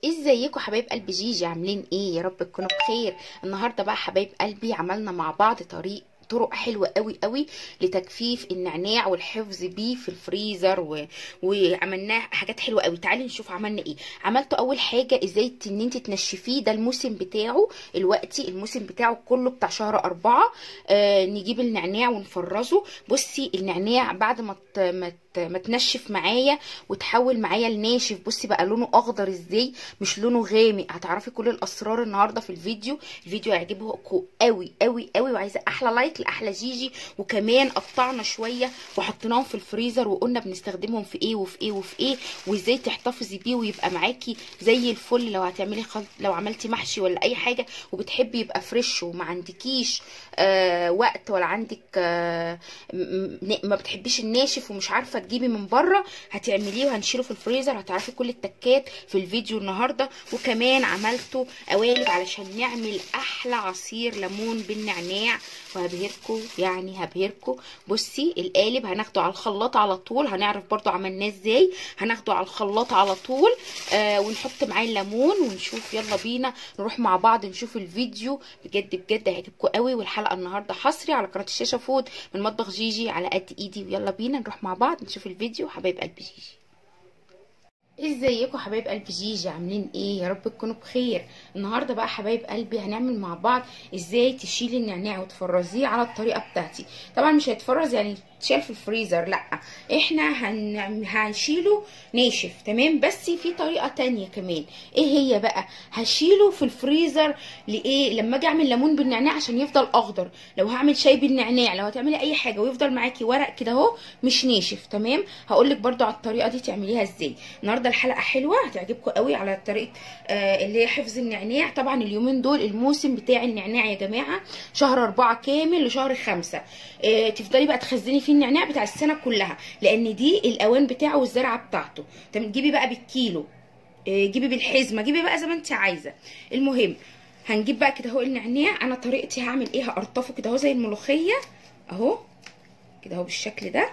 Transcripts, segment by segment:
ازيكم حبايب قلبي جيجي؟ عاملين ايه؟ يا رب تكونوا بخير. النهارده بقى حبايب قلبي عملنا مع بعض طرق حلوه قوي قوي لتجفيف النعناع والحفظ بيه في الفريزر وعملناه حاجات حلوه قوي. تعالي نشوف عملنا ايه. عملته اول حاجه ازاي ان انت تنشفيه. ده الموسم بتاعه الوقتي، الموسم بتاعه كله بتاع شهر 4. نجيب النعناع ونفرزه. بصي النعناع بعد ما تنشف معايا وتحول معايا لناشف، بصي بقى لونه اخضر ازاي، مش لونه غامق. هتعرفي كل الاسرار النهارده في الفيديو هيعجبكم قوي قوي قوي. وعايزه احلى لايك لاحلى جيجي. وكمان قطعنا شويه وحطيناهم في الفريزر وقلنا بنستخدمهم في ايه وفي ايه وفي ايه، وازاي تحتفظي بيه ويبقى معاكي زي الفل لو هتعملي لو عملتي محشي ولا اي حاجه وبتحبي يبقى فريش وما عندكيش وقت، ولا عندك ما بتحبيش الناشف ومش عارفه تجيبي من بره، هتعمليه وهنشيله في الفريزر. هتعرفي كل التكات في الفيديو النهارده. وكمان عملته قوالب علشان نعمل احلى عصير ليمون بالنعناع، وهبهركم يعني هبهركم. بصي القالب هناخده على الخلاط على طول، هنعرف برضو عملناه ازاي. هناخده على الخلاط على طول ونحط معاه الليمون ونشوف. يلا بينا نروح مع بعض نشوف الفيديو. بجد بجد هيعجبكم قوي. والحلقه النهارده حصري على قناه الشاشه فود من مطبخ جيجي على قد ايدي. ويلا بينا نروح مع بعض نشوف الفيديو حبايب قلبي جيجي. ازيكم حبايب قلبي جيجي؟ عاملين ايه؟ يا رب تكونوا بخير. النهارده بقى حبايب قلبي هنعمل مع بعض ازاي تشيلي النعناع وتفرزيه على الطريقه بتاعتي. طبعا مش هيتفرز يعني تشيل في الفريزر، لا، احنا هنشيله ناشف تمام. بس في طريقه تانية كمان. ايه هي بقى؟ هشيله في الفريزر لايه؟ لما اجي اعمل ليمون بالنعناع عشان يفضل اخضر، لو هعمل شاي بالنعناع، لو هتعملي اي حاجه ويفضل معاكي ورق كده اهو مش ناشف تمام. هقولك برضو على الطريقه دي تعمليها ازاي. النهارده الحلقه حلوه هتعجبكم قوي على طريقه اللي هي حفظ النعناع. طبعا اليومين دول الموسم بتاع النعناع يا جماعه، شهر 4 كامل لشهر 5. تفضلي بقى تخزني فيه النعناع بتاع السنه كلها، لان دي الاوان بتاعه والزرعه بتاعته. تجيبي بقى بالكيلو، جيبي بالحزمه، جيبي بقى زي ما انت عايزه. المهم هنجيب بقى كده اهو النعناع. انا طريقتي هعمل ايه؟ هقرطفه كده اهو زي الملوخيه اهو كده اهو بالشكل ده،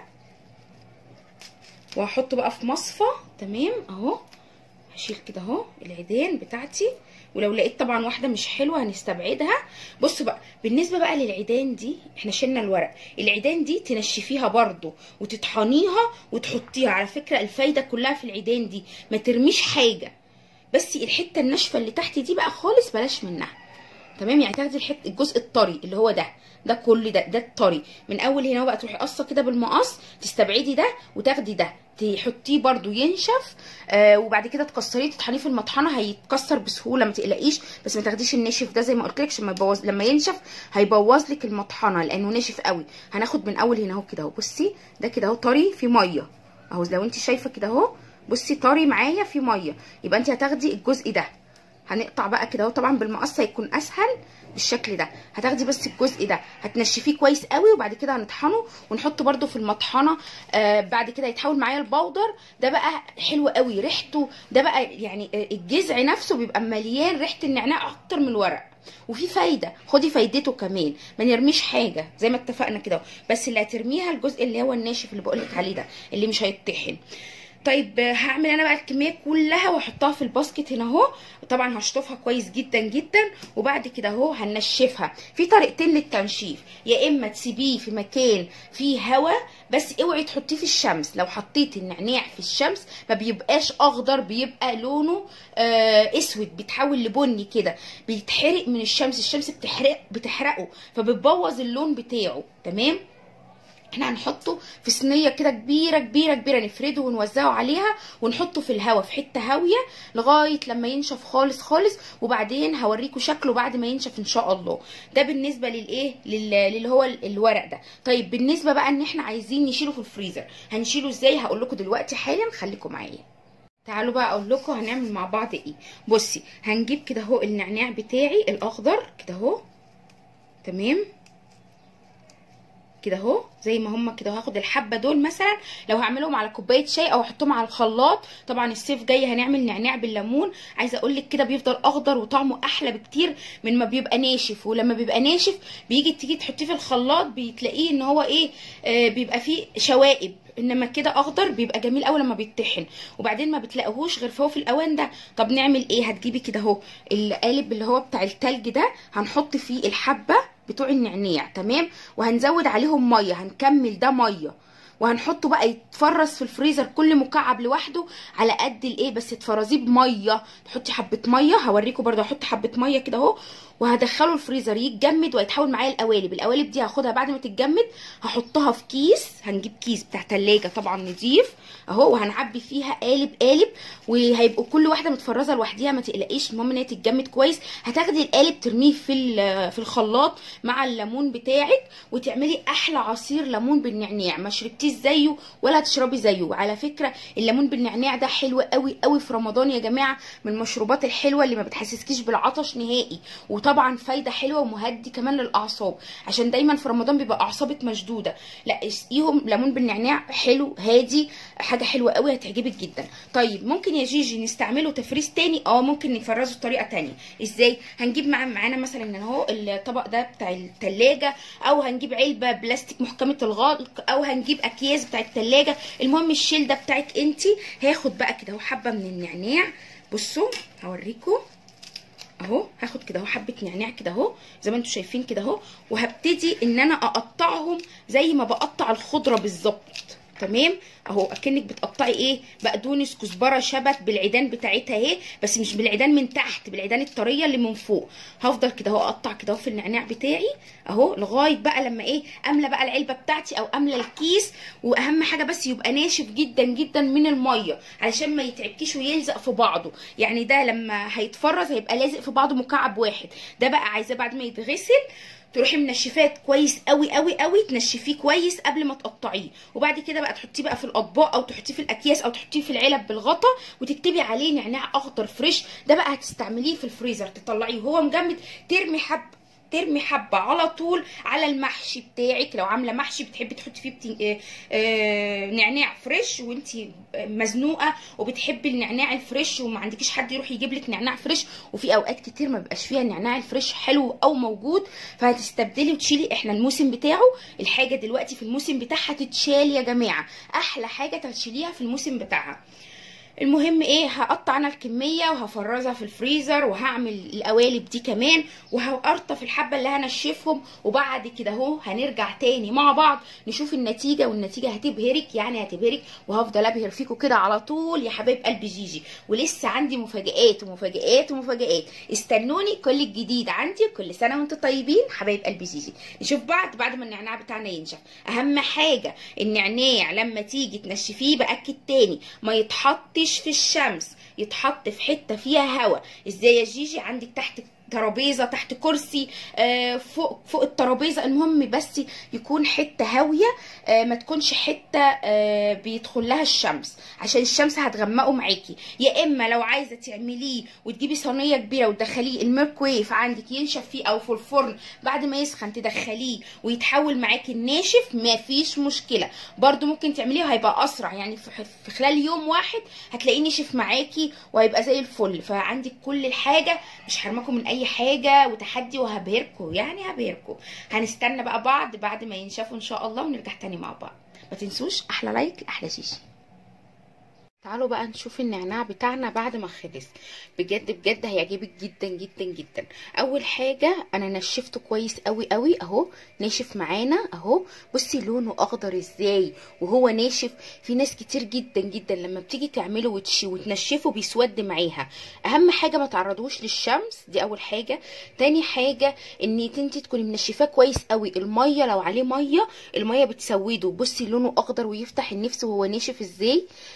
وهحطه بقى في مصفى تمام اهو. هشيل كده اهو العيدان بتاعتي، ولو لقيت طبعا واحده مش حلوه هنستبعدها. بصوا بقى بالنسبه بقى للعيدان دي، احنا شلنا الورق. العيدان دي تنشفيها برضو وتطحنيها وتحطيها. على فكره الفايده كلها في العيدان دي ما ترميش حاجه، بس الحته الناشفه اللي تحت دي بقى خالص بلاش منها تمام. يعني تاخدي الجزء الطري اللي هو ده كل ده الطري من اول هنا بقى، تروحي قصه كده بالمقص تستبعدي ده وتاخدي ده تحطيه برده ينشف. وبعد كده تكسريه تطحنيه في المطحنه، هيتكسر بسهوله ما تقلقيش. بس ما تاخديش الناشف ده زي ما قلت لك عشان ما يبوظ، لما ينشف هيبوظ لك المطحنه لانه ناشف قوي. هناخد من اول هنا اهو كده اهو. بصي ده كده اهو طري في ميه اهو، لو انت شايفه كده اهو. بصي طري معايا في ميه، يبقى انت هتاخدي الجزء ده. هنقطع بقى كده اهو، طبعا بالمقص هيكون اسهل بالشكل ده. هتاخدي بس الجزء ده هتنشفيه كويس قوي، وبعد كده هنطحنه ونحطه برده في المطحنه. بعد كده يتحول معايا البودر ده بقى حلو قوي ريحته. ده بقى يعني الجذع نفسه بيبقى مليان ريحه النعناع اكتر من الورق. وفي فايده، خدي فايدته كمان. ما نرميش حاجه زي ما اتفقنا كده، بس اللي هترميها الجزء اللي هو الناشف اللي بقولك عليه ده اللي مش هيتطحن. طيب هعمل انا بقى الكميه كلها واحطها في الباسكت هنا اهو. طبعا هشطفها كويس جدا جدا، وبعد كده اهو هنشفها. في طريقتين للتنشيف، يا اما تسيبيه في مكان فيه هواء، بس اوعي تحطيه في الشمس. لو حطيتي النعناع في الشمس ما بيبقاش اخضر، بيبقى لونه اسود، بيتحول لبني كده، بيتحرق من الشمس بتحرقه فبتبوظ اللون بتاعه تمام. احنا هنحطه في صينيه كده كبيره كبيره كبيره، نفرده ونوزعه عليها ونحطه في الهواء في حته هاويه لغايه لما ينشف خالص خالص. وبعدين هوريكم شكله بعد ما ينشف ان شاء الله. ده بالنسبه للايه اللي هو الورق ده. طيب بالنسبه بقى ان احنا عايزين نشيله في الفريزر، هنشيله ازاي؟ هقول لكم دلوقتي حالا، خليكم معايا. تعالوا بقى اقول لكم هنعمل مع بعض ايه. بصي هنجيب كده اهو النعناع بتاعي الاخضر كده اهو تمام كده اهو زي ما هم كده. هاخد الحبه دول مثلا لو هعملهم على كوبايه شاي او احطهم على الخلاط. طبعا الصيف جاي هنعمل نعناع بالليمون، عايزه اقول لك كده بيفضل اخضر وطعمه احلى بكتير من ما بيبقى ناشف. ولما بيبقى ناشف تيجي تحطيه في الخلاط بتلاقيه ان هو ايه، بيبقى فيه شوائب، انما كده اخضر بيبقى جميل قوي لما بيتطحن. وبعدين ما بتلاقوهوش غير فهو في الاوان ده. طب نعمل ايه؟ هتجيبي كده اهو القالب اللي هو بتاع التلج ده، هنحط فيه الحبه بتوع النعناع تمام، وهنزود عليهم ميه، هنكمل ده ميه، وهنحطه بقى يتفرز في الفريزر كل مكعب لوحده على قد الايه، بس تفرزيه بميه، تحطي حبه ميه. هوريكم برده هحط حبه ميه كده اهو، وهدخله الفريزر يتجمد وهيتحول معايا القوالب دي هاخدها بعد ما تتجمد، هحطها في كيس، هنجيب كيس بتاع تلاجة طبعا نضيف اهو، وهنعبي فيها قالب وهيبقوا كل واحده متفرزه لوحديها، ما تقلقيش، المهم ان هي تتجمد كويس. هتاخدي القالب ترميه في الخلاط مع الليمون بتاعك، وتعملي احلى عصير ليمون بالنعناع، ما شربتيش زيه ولا هتشربي زيه. على فكره الليمون بالنعناع ده حلو قوي قوي في رمضان يا جماعه، من المشروبات الحلوه اللي ما بتحسسكيش بالعطش نهائي، وطبعا فايده حلوه ومهدي كمان للاعصاب، عشان دايما في رمضان بيبقى اعصابك مشدوده. لا اسقيهم ليمون بالنعناع، حلو هادي، حاجه حلوه قوي هتعجبك جدا. طيب ممكن يا جيجي نستعمله تفريز تاني؟ ممكن نفرزه بطريقه تانية. ازاي؟ هنجيب معانا مثلا اهو الطبق ده بتاع التلاجة، او هنجيب علبه بلاستيك محكمه الغلق، او هنجيب اكياس بتاع التلاجة، المهم الشيل ده بتاعك انتي. هاخد بقى كده اهو حبه من النعناع، بصوا هوريكم اهو، هاخد كده اهو حبه نعناع كده اهو زي ما انتم شايفين كده اهو، وهبتدي ان انا اقطعهم زي ما بقطع الخضره بالظبط تمام اهو، اكنك بتقطعي ايه، بقدونس، كزبره، شبت بالعيدان بتاعتها اهي، بس مش بالعيدان من تحت، بالعيدان الطريه اللي من فوق. هفضل كده اهو اقطع كده اهو في النعناع بتاعي اهو لغايه بقى لما ايه، املى بقى العلبه بتاعتي او املى الكيس. واهم حاجه بس يبقى ناشف جدا جدا من الميه علشان ما يتعبكيش ويلزق في بعضه، يعني ده لما هيتفرز هيبقى لازق في بعضه مكعب واحد. ده بقى عايزاه بعد ما يتغسل تروحي منشفاه كويس قوي قوي قوي، تنشفيه كويس قبل ما تقطعيه، وبعد كده بقى تحطيه بقى في الاطباق او تحطيه في الاكياس او تحطيه في العلب بالغطا، وتكتبي عليه نعناع اخضر فريش. ده بقى هتستعمليه في الفريزر، تطلعيه وهو مجمد، ترمي حبه على طول على المحشي بتاعك. لو عامله محشي بتحبي تحطي فيه نعناع فريش وانتي مزنوقه وبتحبي النعناع الفريش وما عندكيش حد يروح يجيب لك نعناع فريش، وفي اوقات كتير ما بيبقاش فيها النعناع الفريش حلو او موجود، فهتستبدلي وتشيلي. احنا الموسم بتاعه، الحاجه دلوقتي في الموسم بتاعها تتشال يا جماعه، احلى حاجه تشيليها في الموسم بتاعها. المهم ايه، هقطع انا الكميه وهفرزها في الفريزر، وهعمل القوالب دي كمان، وهقرطف الحبه اللي هنشفهم، وبعد كده اهو هنرجع تاني مع بعض نشوف النتيجه، والنتيجه هتبهرك، يعني هتبهرك، وهفضل ابهر فيكم كده على طول يا حبايب قلب جيجي. ولسه عندي مفاجآت ومفاجآت ومفاجآت، استنوني، كل الجديد عندي. كل سنه وانتم طيبين حبايب قلب جيجي. نشوف بعد ما النعناع بتاعنا ينشف. اهم حاجه النعناع لما تيجي تنشفيه، باكد تاني ما يتحطش في الشمس، يتحط في حته فيها هواء. ازاي يا جيجي؟ عندك تحت ترابيزه، تحت كرسي، فوق الترابيزه، المهم بس يكون حته هاويه، ما تكونش حته بيدخل لها الشمس، عشان الشمس هتغمقه معاكي. يا اما لو عايزه تعمليه وتجيبي صينيه كبيره وتدخليه الميكرويف عندك ينشف فيه، او في الفرن بعد ما يسخن تدخليه ويتحول معاكي الناشف، ما فيش مشكله. برده ممكن تعمليه وهيبقى اسرع، يعني في خلال يوم واحد هتلاقيه نشف معاكي وهيبقى زي الفل. فعندك كل الحاجه، مش حرمكم من اي حاجه، وتحدي، وهبهركم، يعني هبهركم. هنستنى بقى بعد ما ينشفوا ان شاء الله، ونرجع تاني مع بعض. ما تنسوش احلى لايك لاحلى جيجي. تعالوا بقى نشوف النعناع بتاعنا بعد ما خلص. بجد بجد هيعجبك جدا جدا جدا. اول حاجه انا نشفته كويس قوي قوي اهو، ناشف معانا اهو. بصي لونه اخضر ازاي وهو ناشف. في ناس كتير جدا جدا لما بتيجي تعمله وتنشفه بيسود معاها. اهم حاجه ما تعرضوش للشمس، دي اول حاجه. تاني حاجه ان انت تكوني منشفاه كويس قوي. الميه لو عليه ميه، الميه بتسوده. بصي لونه اخضر ويفتح النفس وهو ناشف ازاي.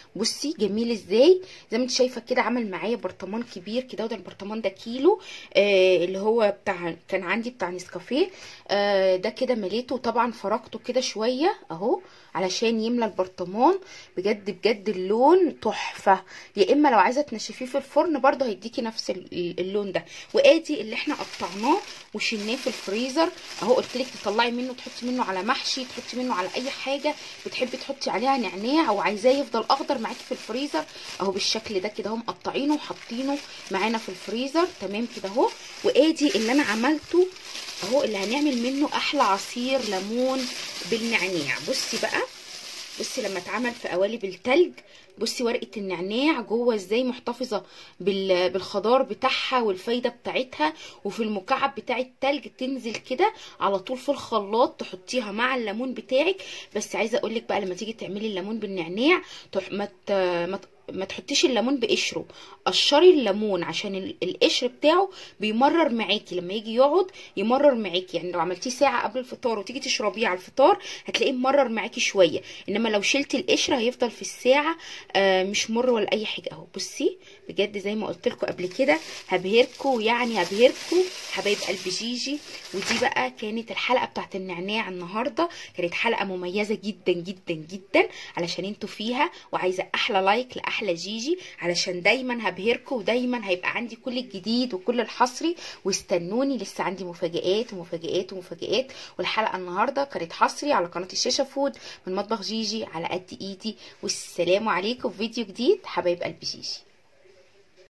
بصي جميل ازاي، زي ما انت شايفه كده. عمل معايا برطمان كبير كده، وده البرطمان ده كيلو، اللي هو بتاع كان عندي بتاع نسكافيه. ده كده مليته، وطبعا فرقته كده شويه اهو علشان يملى البرطمان. بجد بجد اللون تحفه. يا اما لو عايزه تنشفيه في الفرن برده هيديكي نفس اللون ده. وادي اللي احنا قطعناه وشلناه في الفريزر اهو. قلت لك تطلعي منه تحطي منه على محشي، تحطي منه على اي حاجه بتحبي تحطي عليها نعناع او عايزاه يفضل اخضر معاكي في الفريزر اهو بالشكل ده كده اهو. مقطعينه وحاطينه معانا في الفريزر تمام كده اهو. وادي اللي انا عملته اهو، اللي هنعمل منه احلى عصير ليمون بالنعناع. بصي بقى، بصي لما اتعمل في قوالب التلج، بصي ورقه النعناع جوه ازاي محتفظه بالخضار بتاعها والفايده بتاعتها. وفي المكعب بتاع التلج تنزل كده على طول في الخلاط تحطيها مع الليمون بتاعك. بس عايزه اقول لك بقى، لما تيجي تعملي الليمون بالنعناع ما تحطيش الليمون بقشره. قشري الليمون عشان القشر بتاعه بيمرر معاكي، لما يجي يقعد يمرر معاكي. يعني لو عملتيه ساعه قبل الفطار وتيجي تشربيه على الفطار هتلاقيه ممرر معاكي شويه. انما لو شلتي القشر هيفضل في الساعه مش مر ولا اي حاجه اهو. بصي بجد زي ما قلت لكم قبل كده هبهركم، يعني هبهركم حبايب قلب جيجي. ودي بقى كانت الحلقه بتاعت النعناع النهارده. كانت حلقه مميزه جدا جدا جدا علشان انتوا فيها. وعايزه احلى لايك لاحلى جيجي علشان دايما هبهركم، ودايما هيبقى عندي كل الجديد وكل الحصري. واستنوني لسه عندي مفاجآت ومفاجآت ومفاجآت. والحلقه النهارده كانت حصري على قناه الشاشه فود من مطبخ جيجي على قد ايدي. والسلام عليكم في فيديو جديد حبايب قلب جيجي.